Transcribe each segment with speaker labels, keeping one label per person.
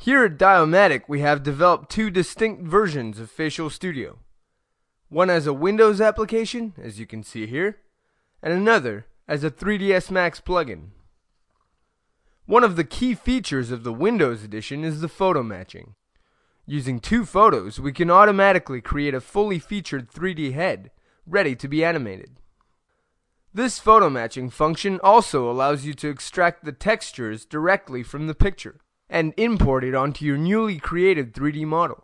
Speaker 1: Here at Di-O-Matic, we have developed two distinct versions of Facial Studio. One as a Windows application, as you can see here, and another as a 3ds Max plugin. One of the key features of the Windows edition is the photo matching. Using two photos, we can automatically create a fully featured 3D head, ready to be animated. This photo matching function also allows you to extract the textures directly from the picture and import it onto your newly created 3D model.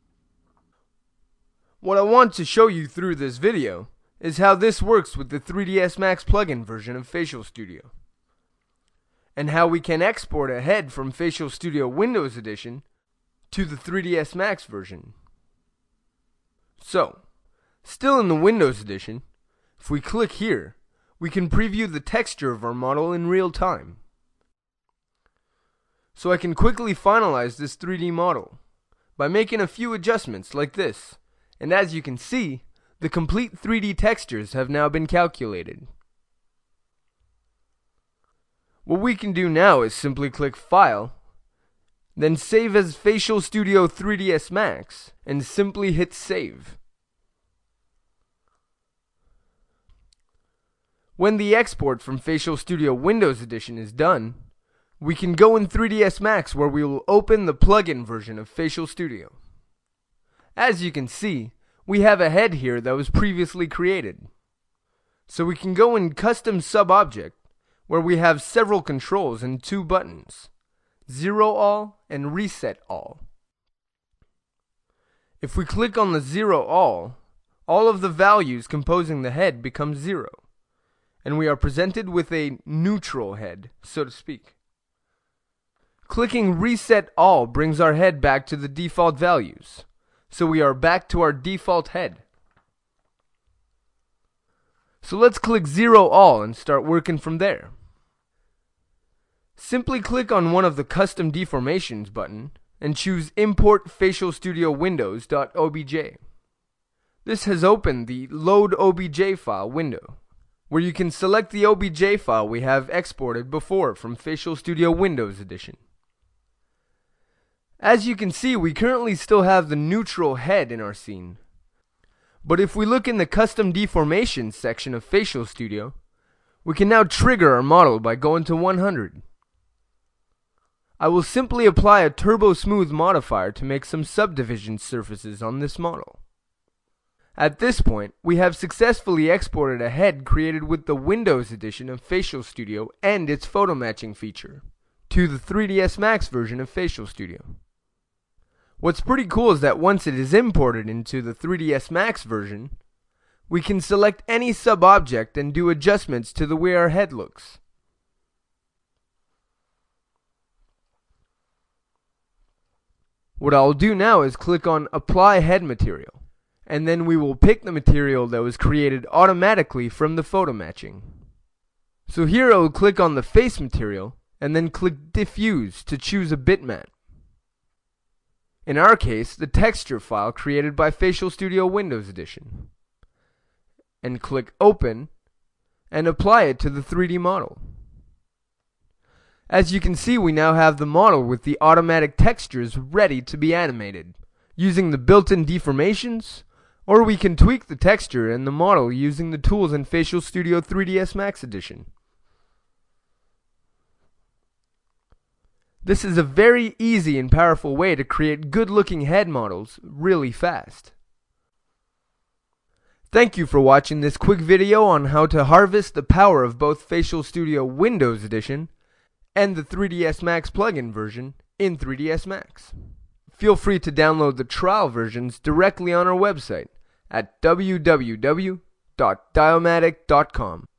Speaker 1: What I want to show you through this video is how this works with the 3ds Max plugin version of Facial Studio, and how we can export a head from Facial Studio Windows Edition to the 3ds Max version. So, still in the Windows Edition, if we click here, we can preview the texture of our model in real time. So I can quickly finalize this 3D model by making a few adjustments like this, and as you can see, the complete 3D textures have now been calculated. What we can do now is simply click File, then Save as Facial Studio 3ds Max, and simply hit Save. When the export from Facial Studio Windows Edition is done, we can go in 3ds Max where we will open the plugin version of Facial Studio. As you can see, we have a head here that was previously created. So we can go in Custom Sub-Object, where we have several controls and two buttons, Zero All and Reset All. If we click on the Zero All of the values composing the head become 0, and we are presented with a neutral head, so to speak. Clicking Reset All brings our head back to the default values, so we are back to our default head. So let's click Zero All and start working from there. Simply click on one of the Custom Deformations button and choose Import Facial Studio Windows.obj. This has opened the Load OBJ file window, where you can select the OBJ file we have exported before from Facial Studio Windows Edition. As you can see, we currently still have the neutral head in our scene. But if we look in the Custom Deformations section of Facial Studio, we can now trigger our model by going to 100. I will simply apply a turbosmooth modifier to make some subdivision surfaces on this model. At this point, we have successfully exported a head created with the Windows edition of Facial Studio and its photo matching feature to the 3ds Max version of Facial Studio. What's pretty cool is that once it is imported into the 3ds Max version, we can select any sub-object and do adjustments to the way our head looks. What I'll do now is click on Apply Head Material, and then we will pick the material that was created automatically from the photo matching. So here I will click on the face material, and then click Diffuse to choose a bitmap. In our case, the texture file created by Facial Studio Windows Edition. And click Open, and apply it to the 3D model. As you can see, we now have the model with the automatic textures ready to be animated, using the built-in deformations, or we can tweak the texture and the model using the tools in Facial Studio 3ds Max Edition. This is a very easy and powerful way to create good-looking head models really fast. Thank you for watching this quick video on how to harvest the power of both Facial Studio Windows Edition and the 3ds Max plugin version in 3ds Max. Feel free to download the trial versions directly on our website at www.diomatic.com.